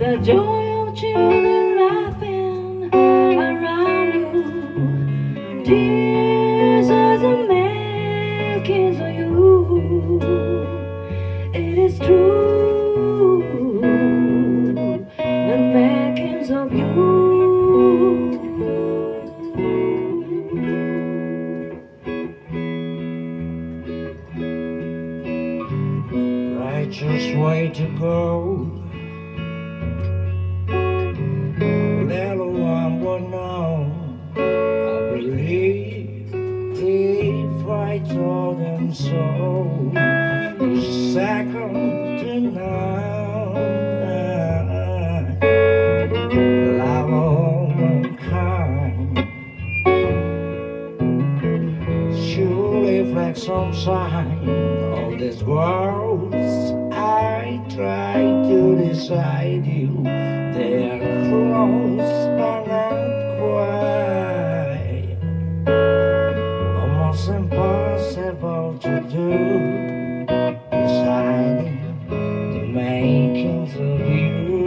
The joy of children laughing around you, tears are the makings of you. It is true, the makings of you. Righteous way to go. Little one will know. I believe if I told them so. Second to none, love all mankind. Surely reflect some sign of this world. I try to decide you. They are close but not quite. Almost impossible to do. Deciding the makings of you.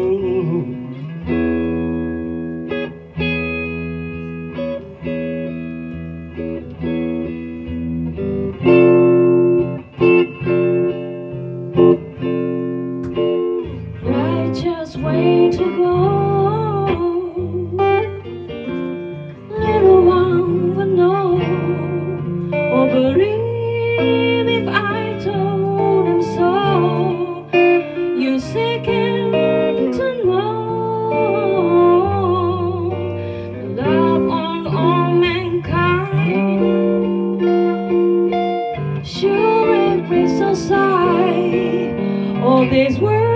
Righteous way to go. Little one would know or believe if I told him so. You're seeking to know love on all mankind. Sure, it brings a sigh of this world.